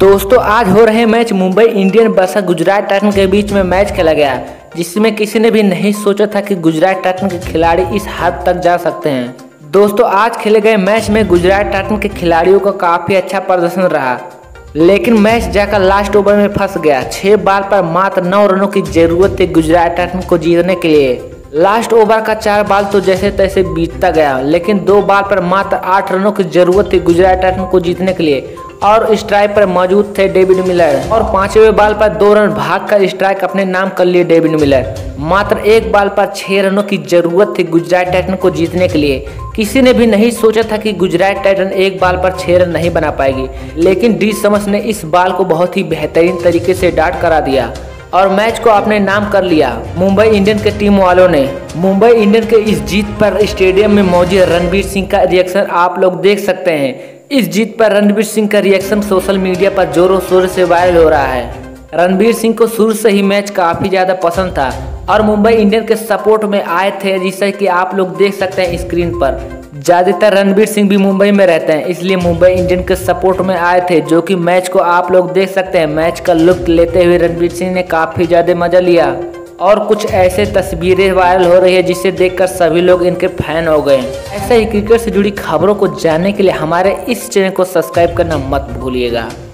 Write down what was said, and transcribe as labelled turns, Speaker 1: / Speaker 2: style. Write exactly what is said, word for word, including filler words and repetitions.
Speaker 1: दोस्तों आज हो रहे match Mumbai Indian versus Gujarat Titan के बीच में मैच खेला गया, जिसमें किसी ने भी नहीं सोचा था कि गुजरात टाइटन के खिलाड़ी इस हद तक जा सकते हैं। दोस्तों आज खेले गए मैच में गुजरात टाइटन के खिलाड़ियों का काफी अच्छा प्रदर्शन रहा, लेकिन मैच जाकर लास्ट ओवर में फंस गया। छह बॉल पर मात्र नौ रनों की जरूरत थी गुजरात टाइटन को जीतने के लिए। लास्ट ओवर का चार बॉल तो जैसे तैसे बीतता गया, लेकिन दो बॉल पर मात्र आठ रनों की जरूरत थी गुजरात टाइटन को जीतने के लिए और स्ट्राइक पर मौजूद थे डेविड मिलर और पांचवें बॉल पर दो रन भागकर स्ट्राइक अपने नाम कर लिए डेविड मिलर। मात्र एक बॉल पर छह रनों की जरूरत थी गुजरात टाइटन को जीतने के लिए। किसी ने भी नहीं सोचा था कि गुजरात टाइटन एक बॉल पर छह रन नहीं बना पाएगी, लेकिन डी समर्स ने इस बॉल को बहुत ही बेहतरीन तरीके से डाट करा दिया और मैच को अपने नाम कर लिया। मुंबई इंडियन के टीम वालों ने मुंबई इंडियन के इस जीत पर स्टेडियम में मौजूद रणवीर सिंह का रिएक्शन आप लोग देख सकते हैं। इस जीत पर रणवीर सिंह का रिएक्शन सोशल मीडिया पर जोरों शोरों से वायरल हो रहा है। रणवीर सिंह को शुरू से ही मैच काफी ज्यादा पसंद था और मुंबई इंडियन के सपोर्ट में आए थे, जिससे कि आप लोग देख सकते हैं स्क्रीन पर। ज्यादातर रणवीर सिंह भी मुंबई में रहते हैं, इसलिए मुंबई इंडियन के सपोर्ट में आए थे, जो कि मैच को आप लोग देख सकते हैं। मैच का लुत्फ लेते हुए रणवीर सिंह ने काफी ज्यादा मजा लिया और कुछ ऐसे तस्वीरें वायरल हो रही है जिसे देखकर सभी लोग इनके फैन हो गए। ऐसे ही क्रिकेट से जुड़ी खबरों को जानने के लिए हमारे इस चैनल को सब्सक्राइब करना मत भूलिएगा।